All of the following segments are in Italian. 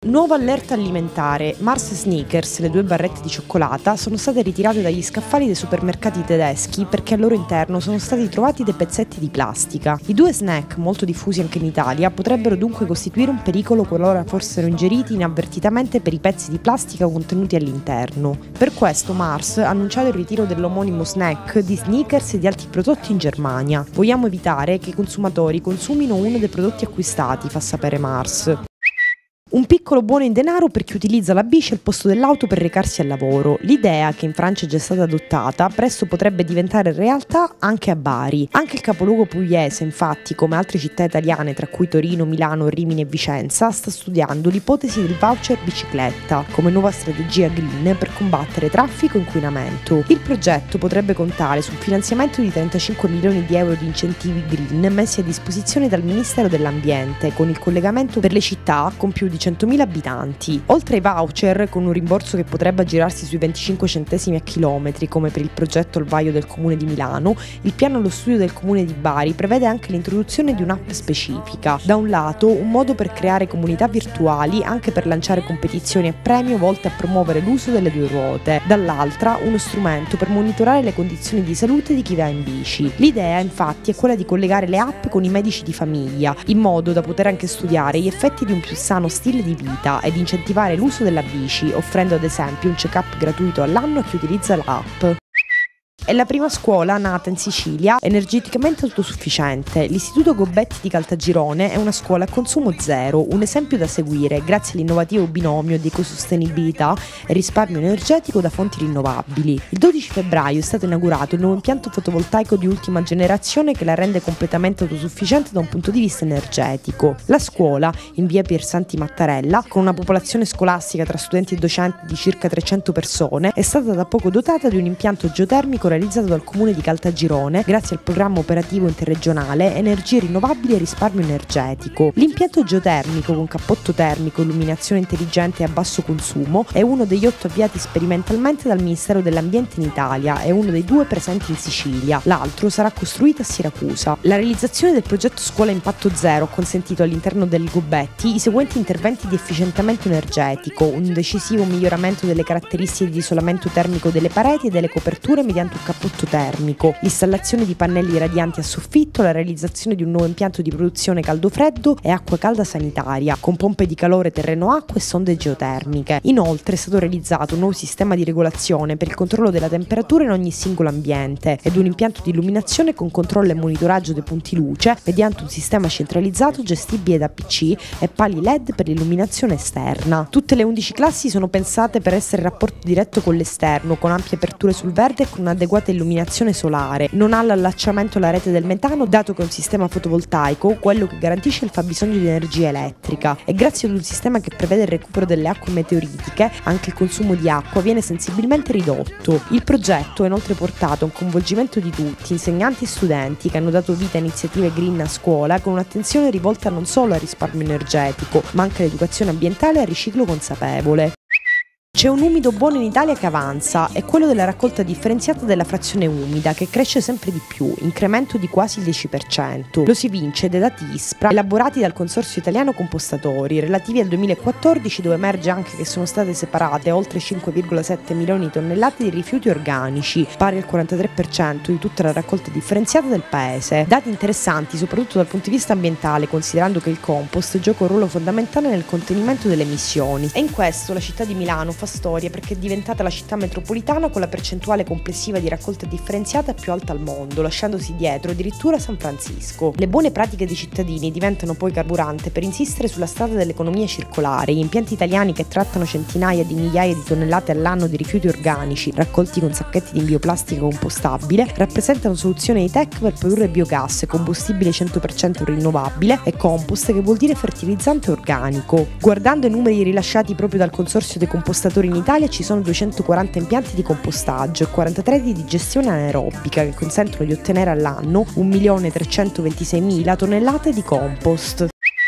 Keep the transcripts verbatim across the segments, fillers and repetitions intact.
Nuova allerta alimentare. Mars Snickers, le due barrette di cioccolata, sono state ritirate dagli scaffali dei supermercati tedeschi perché al loro interno sono stati trovati dei pezzetti di plastica. I due snack, molto diffusi anche in Italia, potrebbero dunque costituire un pericolo qualora fossero ingeriti inavvertitamente per i pezzi di plastica contenuti all'interno. Per questo Mars ha annunciato il ritiro dell'omonimo snack di Snickers e di altri prodotti in Germania. Vogliamo evitare che i consumatori consumino uno dei prodotti acquistati, fa sapere Mars. Un piccolo buono in denaro per chi utilizza la bici al posto dell'auto per recarsi al lavoro. L'idea, che in Francia è già stata adottata, presto potrebbe diventare realtà anche a Bari. Anche il capoluogo pugliese, infatti, come altre città italiane, tra cui Torino, Milano, Rimini e Vicenza, sta studiando l'ipotesi del voucher bicicletta come nuova strategia green per combattere traffico e inquinamento. Il progetto potrebbe contare sul finanziamento di trentacinque milioni di euro di incentivi green messi a disposizione dal Ministero dell'Ambiente, con il collegamento per le città con più di centomila abitanti. Oltre ai voucher, con un rimborso che potrebbe aggirarsi sui venticinque centesimi a chilometri, come per il progetto al vaglio del Comune di Milano, il piano allo studio del Comune di Bari prevede anche l'introduzione di un'app specifica. Da un lato, un modo per creare comunità virtuali anche per lanciare competizioni a premio volte a promuovere l'uso delle due ruote. Dall'altra, uno strumento per monitorare le condizioni di salute di chi va in bici. L'idea, infatti, è quella di collegare le app con i medici di famiglia, in modo da poter anche studiare gli effetti di un più sano stile di vita ed incentivare l'uso della bici, offrendo ad esempio un check-up gratuito all'anno a chi utilizza l'app. È la prima scuola nata in Sicilia energeticamente autosufficiente. L'Istituto Gobetti di Caltagirone è una scuola a consumo zero, un esempio da seguire grazie all'innovativo binomio di ecosostenibilità e risparmio energetico da fonti rinnovabili. Il dodici febbraio è stato inaugurato il nuovo impianto fotovoltaico di ultima generazione che la rende completamente autosufficiente da un punto di vista energetico. La scuola, in via Piersanti Mattarella, con una popolazione scolastica tra studenti e docenti di circa trecento persone, è stata da poco dotata di un impianto geotermico realizzato dal Comune di Caltagirone grazie al programma operativo interregionale Energie Rinnovabili e Risparmio Energetico. L'impianto geotermico con cappotto termico, illuminazione intelligente e a basso consumo è uno degli otto avviati sperimentalmente dal Ministero dell'Ambiente in Italia e uno dei due presenti in Sicilia. L'altro sarà costruito a Siracusa. La realizzazione del progetto Scuola Impatto Zero ha consentito all'interno del Gobetti i seguenti interventi di efficientamento energetico: un decisivo miglioramento delle caratteristiche di isolamento termico delle pareti e delle coperture mediante un cappotto termico, l'installazione di pannelli radianti a soffitto, la realizzazione di un nuovo impianto di produzione caldo-freddo e acqua calda sanitaria, con pompe di calore terreno-acqua e sonde geotermiche. Inoltre è stato realizzato un nuovo sistema di regolazione per il controllo della temperatura in ogni singolo ambiente ed un impianto di illuminazione con controllo e monitoraggio dei punti luce mediante un sistema centralizzato gestibile da P C e pali L E D per l'illuminazione esterna. Tutte le undici classi sono pensate per essere in rapporto diretto con l'esterno, con ampie aperture sul verde e con un'adeguata illuminazione solare. Non ha l'allacciamento alla rete del metano, dato che è un sistema fotovoltaico, quello che garantisce il fabbisogno di energia elettrica, e grazie ad un sistema che prevede il recupero delle acque meteoritiche anche il consumo di acqua viene sensibilmente ridotto. Il progetto è inoltre portato a un coinvolgimento di tutti, insegnanti e studenti, che hanno dato vita a iniziative green a scuola con un'attenzione rivolta non solo al risparmio energetico ma anche all'educazione ambientale e al riciclo consapevole. C'è un umido buono in Italia che avanza, è quello della raccolta differenziata della frazione umida, che cresce sempre di più, incremento di quasi il dieci per cento. Lo si vince dai dati ISPRA elaborati dal Consorzio Italiano Compostatori, relativi al duemilaquattordici, dove emerge anche che sono state separate oltre cinque virgola sette milioni di tonnellate di rifiuti organici, pari al quarantatré per cento di tutta la raccolta differenziata del paese. Dati interessanti soprattutto dal punto di vista ambientale, considerando che il compost gioca un ruolo fondamentale nel contenimento delle emissioni. E in questo la città di Milano fa storia perché è diventata la città metropolitana con la percentuale complessiva di raccolta differenziata più alta al mondo, lasciandosi dietro addirittura San Francisco. Le buone pratiche dei cittadini diventano poi carburante per insistere sulla strada dell'economia circolare. Gli impianti italiani, che trattano centinaia di migliaia di tonnellate all'anno di rifiuti organici raccolti con sacchetti di bioplastica compostabile, rappresentano soluzione high-tech per produrre biogas, combustibile cento per cento rinnovabile e compost, che vuol dire fertilizzante organico. Guardando i numeri rilasciati proprio dal Consorzio dei Compostatori in Italia, ci sono duecentoquaranta impianti di compostaggio e quarantatré di digestione anaerobica che consentono di ottenere all'anno un milione trecentoventiseimila tonnellate di compost.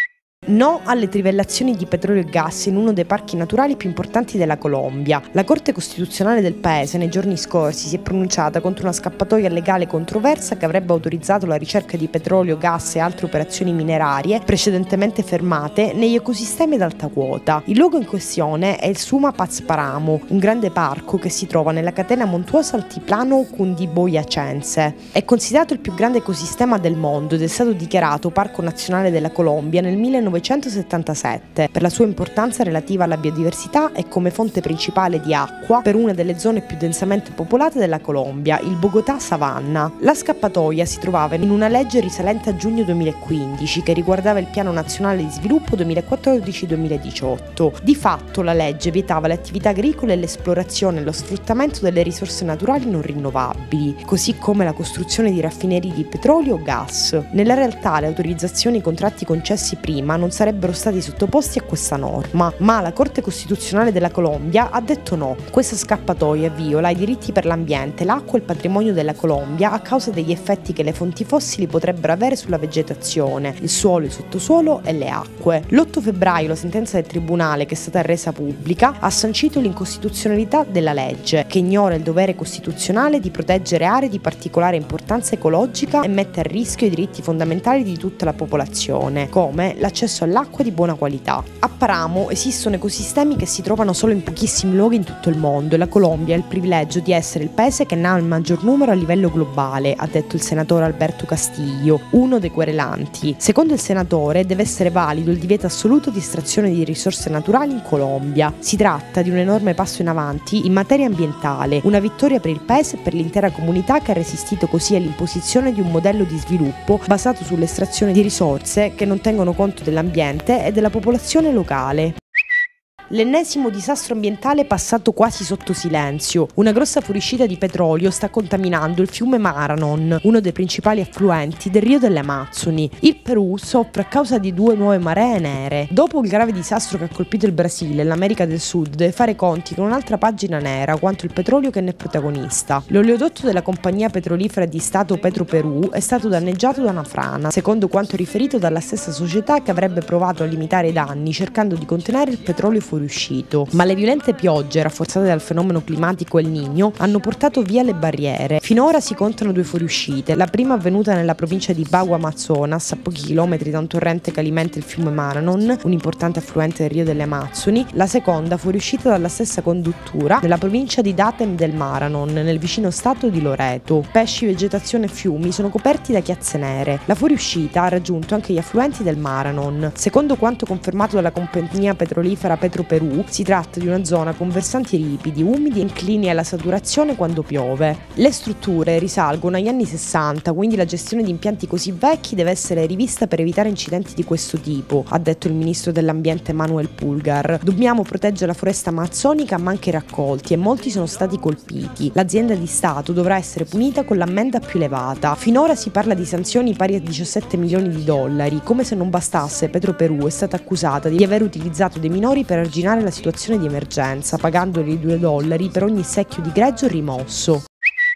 No alle trivellazioni di petrolio e gas in uno dei parchi naturali più importanti della Colombia. La Corte Costituzionale del paese nei giorni scorsi si è pronunciata contro una scappatoia legale controversa che avrebbe autorizzato la ricerca di petrolio, gas e altre operazioni minerarie precedentemente fermate negli ecosistemi ad alta quota. Il luogo in questione è il Suma Paz Paramo, un grande parco che si trova nella catena montuosa altiplano cundiboyacense. È considerato il più grande ecosistema del mondo ed è stato dichiarato Parco Nazionale della Colombia nel millenovecentosettantasette per la sua importanza relativa alla biodiversità e come fonte principale di acqua per una delle zone più densamente popolate della Colombia, il Bogotà Savanna. La scappatoia si trovava in una legge risalente a giugno duemilaquindici che riguardava il Piano Nazionale di Sviluppo duemilaquattordici duemiladiciotto. Di fatto la legge vietava le attività agricole e l'esplorazione e lo sfruttamento delle risorse naturali non rinnovabili, così come la costruzione di raffinerie di petrolio o gas. Nella realtà le autorizzazioni e i contratti concessi prima non sarebbero stati sottoposti a questa norma, ma la Corte Costituzionale della Colombia ha detto no. Questa scappatoia viola i diritti per l'ambiente, l'acqua e il patrimonio della Colombia a causa degli effetti che le fonti fossili potrebbero avere sulla vegetazione, il suolo, il sottosuolo e le acque. L'otto febbraio la sentenza del tribunale, che è stata resa pubblica, ha sancito l'incostituzionalità della legge, che ignora il dovere costituzionale di proteggere aree di particolare importanza ecologica e mette a rischio i diritti fondamentali di tutta la popolazione, come l'accesso all'acqua di buona qualità. A Paramo esistono ecosistemi che si trovano solo in pochissimi luoghi in tutto il mondo e la Colombia ha il privilegio di essere il paese che ne ha il maggior numero a livello globale, ha detto il senatore Alberto Castillo, uno dei querelanti. Secondo il senatore deve essere valido il divieto assoluto di estrazione di risorse naturali in Colombia. Si tratta di un enorme passo in avanti in materia ambientale, una vittoria per il paese e per l'intera comunità che ha resistito così all'imposizione di un modello di sviluppo basato sull'estrazione di risorse che non tengono conto dell'ambiente e della popolazione locale. L'ennesimo disastro ambientale passato quasi sotto silenzio. Una grossa fuoriuscita di petrolio sta contaminando il fiume Maranon, uno dei principali affluenti del Rio delle Amazzoni. Il Perù soffre a causa di due nuove maree nere. Dopo il grave disastro che ha colpito il Brasile e l'America del Sud, deve fare conti con un'altra pagina nera quanto il petrolio che ne è protagonista. L'oleodotto della compagnia petrolifera di Stato Petroperù è stato danneggiato da una frana, secondo quanto riferito dalla stessa società che avrebbe provato a limitare i danni cercando di contenere il petrolio fuoriuscito. Ma le violente piogge, rafforzate dal fenomeno climatico El Niño, hanno portato via le barriere. Finora si contano due fuoriuscite, la prima avvenuta nella provincia di Bagua Amazonas, a pochi chilometri da un torrente che alimenta il fiume Maranon, un importante affluente del Rio delle Amazzoni, la seconda fuoriuscita dalla stessa conduttura nella provincia di Datem del Maranon, nel vicino stato di Loreto. Pesci, vegetazione e fiumi sono coperti da chiazze nere. La fuoriuscita ha raggiunto anche gli affluenti del Maranon. Secondo quanto confermato dalla compagnia petrolifera Petroperù, si tratta di una zona con versanti ripidi, umidi e inclini alla saturazione quando piove. Le strutture risalgono agli anni sessanta, quindi la gestione di impianti così vecchi deve essere rivista per evitare incidenti di questo tipo, ha detto il ministro dell'ambiente Manuel Pulgar. Dobbiamo proteggere la foresta amazzonica ma anche i raccolti e molti sono stati colpiti. L'azienda di Stato dovrà essere punita con l'ammenda più elevata. Finora si parla di sanzioni pari a diciassette milioni di dollari. Come se non bastasse, Petroperù è stata accusata di aver utilizzato dei minori per arginare la situazione di emergenza, pagandoli due dollari per ogni secchio di greggio rimosso.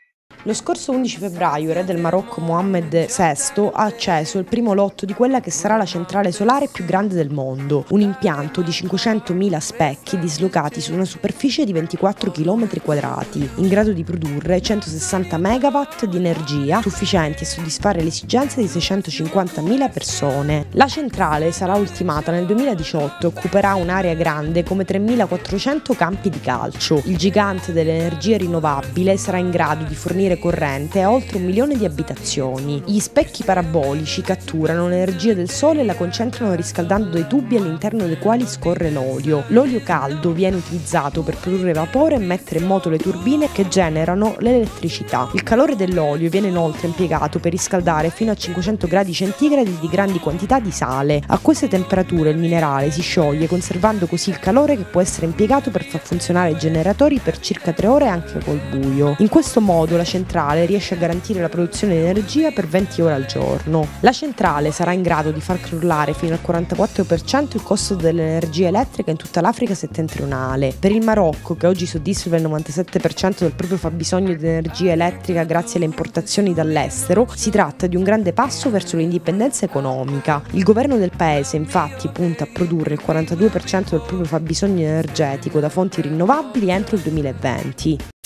Lo scorso undici febbraio il re del Marocco Mohammed sesto ha acceso il primo lotto di quella che sarà la centrale solare più grande del mondo, un impianto di cinquecentomila specchi dislocati su una superficie di ventiquattro chilometri quadrati, in grado di produrre centosessanta megawatt di energia sufficienti a soddisfare le esigenze di seicentocinquantamila persone. La centrale sarà ultimata nel duemiladiciotto e occuperà un'area grande come tremilaquattrocento campi di calcio. Il gigante dell'energia rinnovabile sarà in grado di fornire corrente a oltre un milione di abitazioni. Gli specchi parabolici catturano l'energia del sole e la concentrano riscaldando dei tubi all'interno dei quali scorre l'olio. L'olio caldo viene utilizzato per produrre vapore e mettere in moto le turbine che generano l'elettricità. Il calore dell'olio viene inoltre impiegato per riscaldare fino a cinquecento gradi centigradi di grandi quantità di sale. A queste temperature il minerale si scioglie, conservando così il calore che può essere impiegato per far funzionare i generatori per circa tre ore anche col buio. In questo modo la centrale riesce a garantire la produzione di energia per venti ore al giorno. La centrale sarà in grado di far crollare fino al quarantaquattro per cento il costo dell'energia elettrica in tutta l'Africa settentrionale. Per il Marocco, che oggi soddisfa il novantasette per cento del proprio fabbisogno di energia elettrica grazie alle importazioni dall'estero, si tratta di un grande passo verso l'indipendenza economica. Il governo del paese, infatti, punta a produrre il quarantadue per cento del proprio fabbisogno energetico da fonti rinnovabili entro il duemilaventi.